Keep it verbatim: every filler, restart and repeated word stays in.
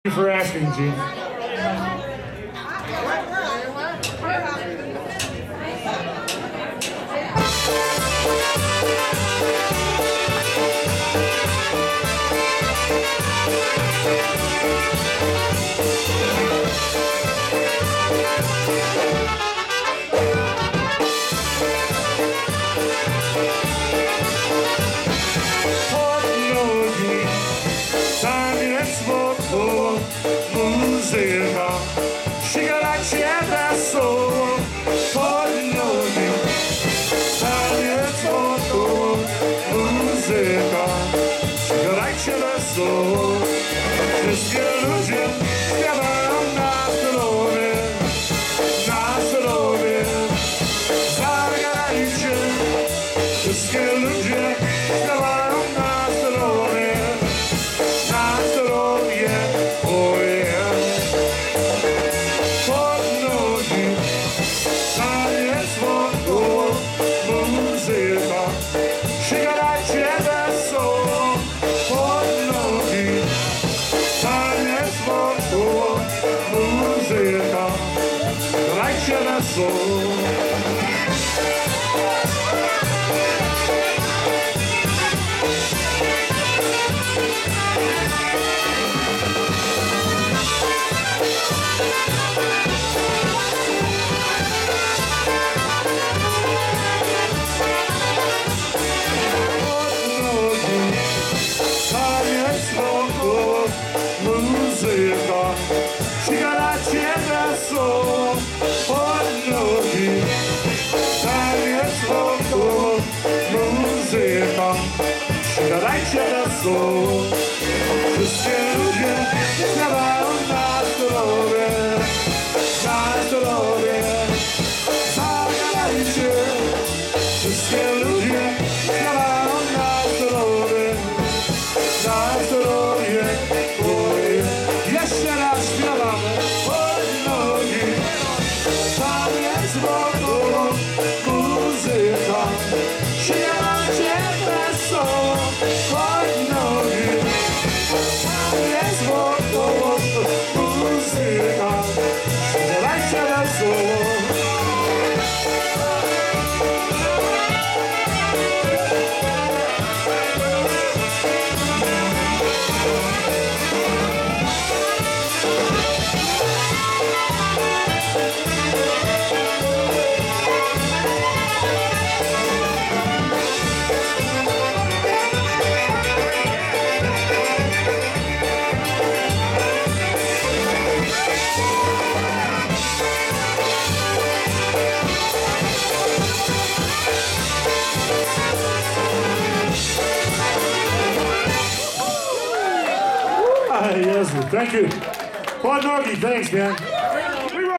Thank you for asking, Gene. Nogi, taniec wokół, muzyka, sięgajcie wesoło. Pod nogi, taniec wokół, muzyka, sięgajcie wesoło. Wszystkie ludzie śpiewają na zdrowie, na zdrowie. Zagrajcie, wszystkie ludzie śpiewają na zdrowie, na zdrowie, oje. Pod nogi, taniec wokół, muzyka, sięgajcie wesoło. Pod nogi, taniec wokół, muzyka, sięgajcie wesoło. Muzyka, sięgajcie wesoło. Pod nogi, taniec wokół, muzyka, sięgajcie wesoło. Wszystkie ludzie śpiewają na zdrowie, na zdrowie. Zagrajcie, wszystkie ludzie śpiewają na zdrowie, na zdrowie. Jeszcze raz śpiewamy. Pod nogi, taniec wokół, muzyka, sięgajcie wesoło. Pod nogi, taniec wokół, muzyka, sięgajcie wesoło. Yes, thank you. Pod nogi, thanks, man.